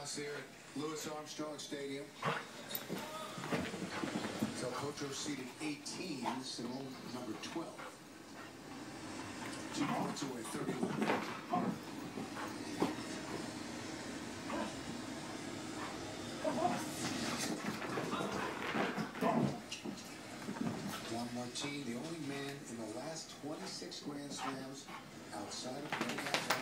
chaos here at Louis Armstrong Stadium. So Potro seated 18, Simone number 12. 2 points away, 31. Juan Martín, the only man in the last 26 Grand Slams outside of